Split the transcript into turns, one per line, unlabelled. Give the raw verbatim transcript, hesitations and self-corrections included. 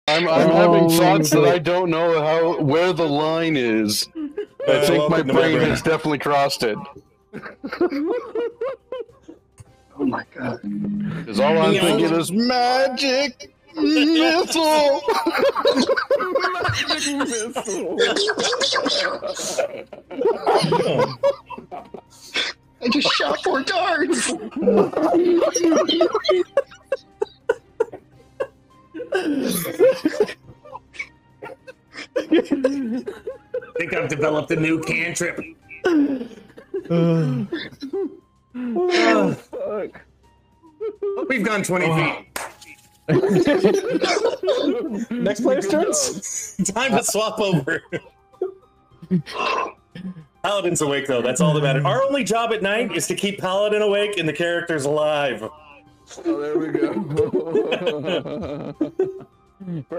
I'm, I'm
Oh,
having thoughts that
okay.
I don't know how where the line is. I think my
welcome to my
brain
brain.
has definitely crossed it.
Oh my god.
Because all I'm thinking is magic missile.
Magic missile.
I just shot four darts.
I think I've developed a new cantrip.
Oh, fuck.
We've gone twenty feet.
Next player's turns.
Time to swap over. Paladin's awake, though. That's all that matters. Our only job at night is to keep Paladin awake and the characters alive.
Oh, there we go.